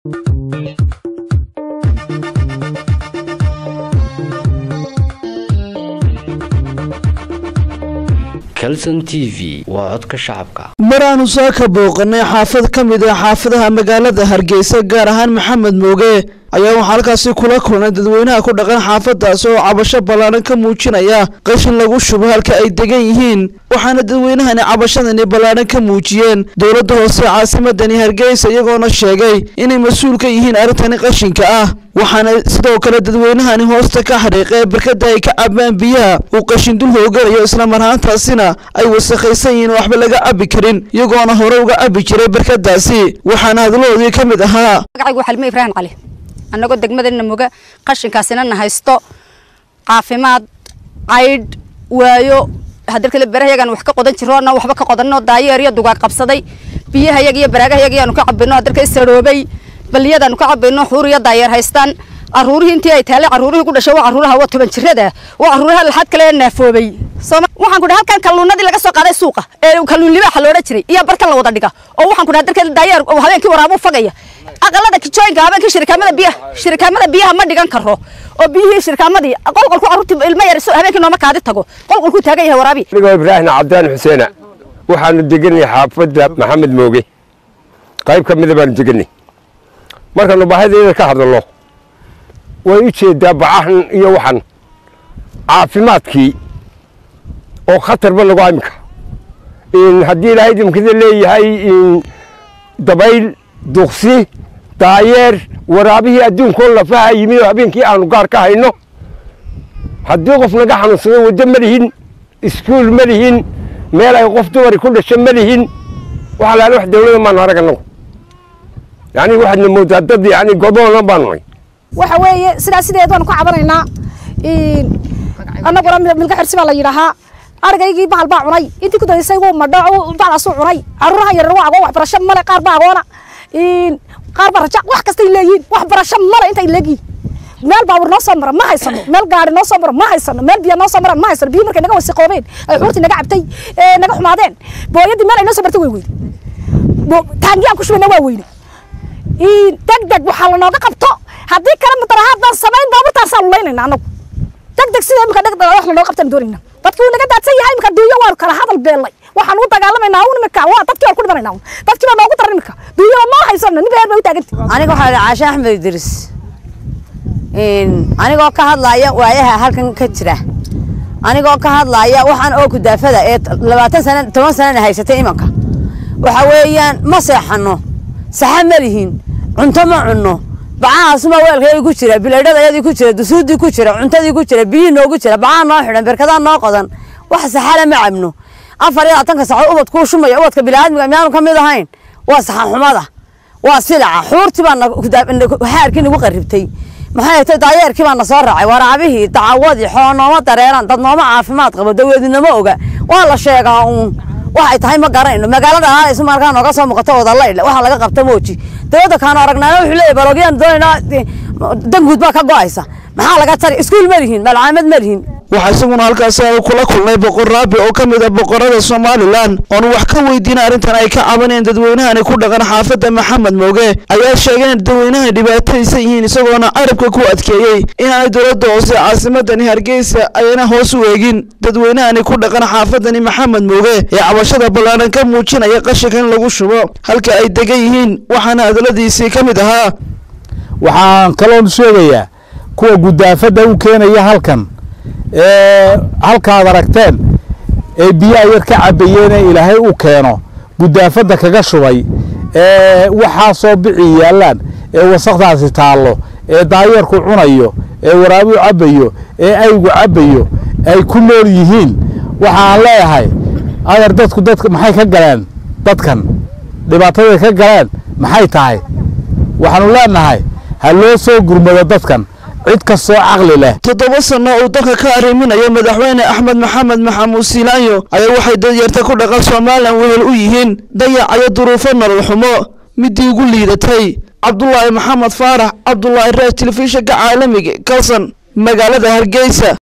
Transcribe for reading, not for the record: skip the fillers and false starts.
كلسن تي في وعدك شعبك مرانو ساكا بوقني حافظ كميدا حافظها مقالة هرقيسة قارهان محمد موغي ayaa waxa halkaasi kula kulnay dadweynaha ku dhaqan xaafadaas oo cabasho balaaran ka muujinaya qashin lagu shubo halka ay degan yihiin waxaana dadweynahani cabashadani balaaran ka muujiyeen dawladda hoose caasimadani Hargeysa iyagoona sheegay inay mas'uul ka yihiin arintani qashinka ah waxaana sidoo kale dadweynahani hoosta ka xariiqay barkada ay ka cabaan biyaha oo qashin dul hooganayo isla marhaantaasina ay wasakhaysan yihiin waxba laga cabi karin iyagoona hore uga cabi jiray barkadaasi waxaana hadaloodii ka mid ahaa magacaygu Xalme Ibrahim Cali anagoo degmadana muga qashinkaasina haysto caafimaad ayd waayo hadal kale barahayagan wax ka qodan jiroona waxba ka qodanno daayeer iyo dugaag qabsaday biyaha iyaga iyo baraagahayaga aanu ka cabino hadalka isaroobay baliyadanu ka cabino xuuriya daayeer haystaan aruurihi intii ay taale aruurihi ku dhashay waa aruuraha waa 10 jirada waa aruuraha laxad kale naafoobay waxaan ku dhahay halkan kalluunadii laga soo qaaday suuqa ee kalluun libaax loo jiray iyo barka la wada dhiga oo waxaan ku dhahay dalka daayeer oo habeenkii waraabo fagaya aqalada kijooyinka habeenkii shirkaamada biyaha ma dhigan karo oo biyihii shirkaamadii qolqolku aruurti ilma yar habeenkii nooma kaadi tago qolqolku taagan yahay waraabi Ibrahim Cabdaan Xuseen waxaanu deganay xaafada Maxamed Mooge qayb ka mid ah baan deganay marka baahidayda ka hadlo way u jeedaa bacahan iyo waxan caafimaadkii oo khatar ba lagu aamka in hadii ilaahay dimkida leeyahay in dabayl duqsi daayeer waraabihi adduunka la faahayimi habeenkii aanu gaar ka hayno haddii qof naga xanuunsado wada malihin iskuul malihin meel ay qof dumar ku dhashay malihin waxa la wax dawladda ma aragno yani waxna moodaa dad yani godoon baan waxa weeye sidaasdeed waan ku cabanaynaa anaguna milka xirsi baa la yiraahdaa argaygii bahal baa cunay intii ku daysay uu madhaco bacdaas uu cunay aruuraha yar waa wax barasho male qaar baa agoona qaar baa rajac wax kasta leeyihiin wax barasho male inta leegi meel baabur noo soo mara ma haysano meel gaari noo soo mara ma haysano meel biyo noo soo mara ma haysano biyo markay naga wasaqoobeen ay xuurti naga cabtay naga xumaadeen booyadii meel ay noo soo bartay way weyn taangiya ku shubana waa weyn degdeg waxa la nooga qabto haddii kala mudarahaad baan samayn baaburtaas aan leeynaa anagu degdeg sida imka degdeg wax la nooga qabtan doonayna dadkii naga daadsan yahay imka duuyo waar kala hadal beelay waxaan u dagaalamaynaa uun imka waa dadkii ku dhimanaynaa dadkii baa noogu daran imka duuyo ma haysano nin beer bay u taagantay aniga waxa la Caasha Axmed Idris anigoo ka hadlaya waayaha halkan ka jira anigoo ka hadlaya waxaan oo ku daafada ee 20 sano 10 sano haysatay imanka waxa weeyaan ma seexano saxamarihin cunto ma cunno bacaas ma weelkay ku jira bilaydhada ayadii ku jira dusuudii ku jira cuntadii ku jira biyo noogu jira bacaa noo xidhan barkada noo qodan wax saxala ma cabno 24 saac ubad ku shumaya ubadka bilaadmiga miyaanu kamid ahayn waa saxan xumada waa silaca xuurti baan haarkii nagu qaribtay maxay tahay daayeerkii baan soo raacay waraabihii dacwadii xoonooma dareeran dad nooma caafimaad qabo dawadinimo oga waa la sheegaa waxay tahay ma garanayno magaalada aan isma markaan nooga soo muuqato wada leeyahay waxa laga qabto mooji dawladda kaan aragnaa wuxuu leeyahay balogiyaan doonayna danguud baa ka go'aysa maxaa laga tari iskuul marihin malcaamad marihin waxa isaguna halkaas kula kulnay boqor raabi oo kamid ah boqorada Soomaaliland oo wax ka weydiin arintan ay ka cabaneen dadweynaha ku dhaqan xaafada Maxamed Mooge ayaa sheegay in dadweynaha dhibaataysan yihiin isagoona carabka ku adkeeyay in ay dawladda hoose caasimadani Hargeysa ayna hoos u eegin dadweynaha ku dhaqan xaafadani Maxamed Mooge ee cabashada balaaran ka muujinaya qashinka in lagu shubo halka ay degan yihiin waxaana hadaladiisii kamid ahaa waxaan kaloon sheegayaa kuwa gudaafada u keenaya halkan halkaad aragteen ee biyaha yar ka cabayeen ilaahay u keeno gudaafada kaga shubay waxa soo bixi yaalaan wasaqdaasi taalo daayeerku cunayo waraabu cabayo aygu cabayo ay ku nool yihiin waxaan leeyahay adar dadku maxay ka galeen dadkan dhibaatada ka galeen maxay tahay waxaanu leenahay ha loo soo gurmado dadkan cid ka soo aqli leh 7 sano oo dalka ka ariminayo madaxweyne Axmed Maxamed Maxamuud Siilaanyo ayaa waxay dad ku dhaqan Soomaaliland wehel u yihiin dayacayo duruufo nolol xumo midii ugu liidatay Cabdullaahi Maxamed Faarax Cabdullaahi Raad telefishinka caalamiga Kalsan magaalada Hargeysa.